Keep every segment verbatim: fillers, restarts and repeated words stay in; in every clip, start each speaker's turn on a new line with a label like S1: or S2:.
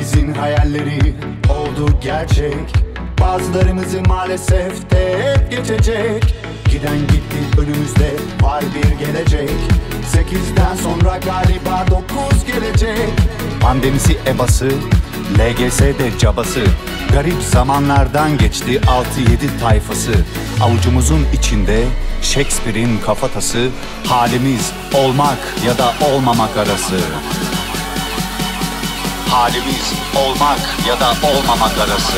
S1: Hepimizin hayalleri oldu gerçek. Bazılarımızı maalesef de hep geçecek. Giden gitti, önümüzde var bir gelecek. Sekizden sonra galiba dokuz gelecek. Pandemisi ebası, L G S'de cabası. Garip zamanlardan geçti altı yedi tayfası. Avucumuzun içinde Shakespeare'in kafatası. Halimiz olmak ya da olmamak arası. Halimiz olmak ya da olmamak arası.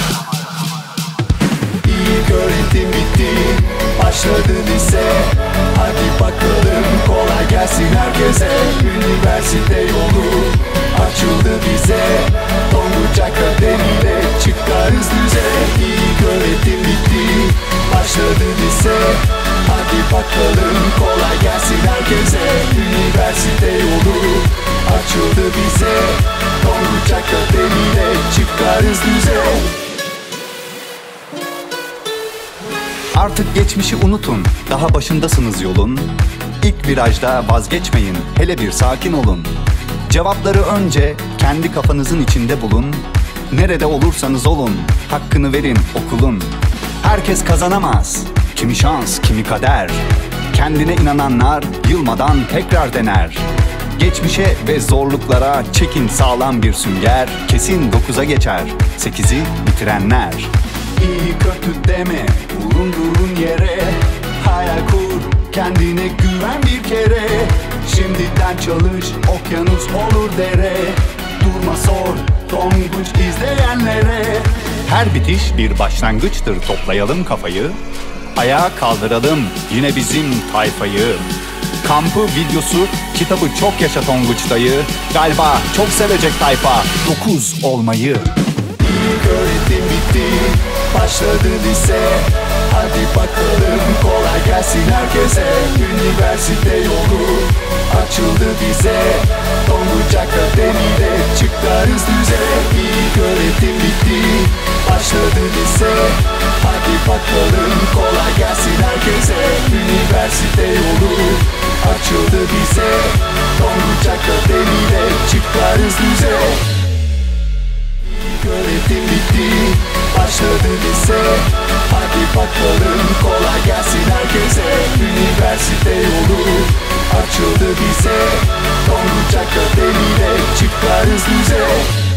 S1: İlk öğretim bitti, başladı lise. Hadi bakalım, kolay gelsin herkese. Üniversite yolu açıldı bize. Tonguç Akademi'de çıkarız düze. İlk öğretim bitti, başladı lise. Hadi bakalım, kolay gelsin herkese. Üniversite yolu açıldı bize. Tonguç Akademi'de çıkarız düze. Artık geçmişi unutun, daha başındasınız yolun. İlk virajda vazgeçmeyin, hele bir sakin olun. Cevapları önce kendi kafanızın içinde bulun. Nerede olursanız olun, hakkını verin okulun. Herkes kazanamaz, kimi şans, kimi kader. Kendine inananlar yılmadan tekrar dener. Geçmişe ve zorluklara çekin sağlam bir sünger. Kesin dokuza geçer, sekizi bitirenler. İyi kötü deme, bulunduğun yere. Hayal kur, kendine güven bir kere. Şimdiden çalış, okyanus olur dere. Durma sor, Tonguç izleyenlere. Her bitiş bir başlangıçtır, toplayalım kafayı. Ayağa kaldıralım yine bizim tayfayı. Kampı videosu, kitabı çok yaşa Tonguç dayı. Galiba çok sevecek tayfa dokuz olmayı. İlk öğretim bitti, başladı lise. Hadi bakalım, kolay gelsin herkese. Üniversite yolu açıldı bize. Tonguç Akademi'de çıkarız düze. İlk öğretim bitti, başladı lise. Hadi bakalım, kolay gelsin herkese. Üniversite yolu açıldı bize. Tonguç Akademi'de çıkarız düze. İlk öğretim bitti, başladı lise. Hadi bakalım, kolay gelsin herkese. Üniversite yolu açıldı bize. Tonguç Akademi'de çıkarız düze.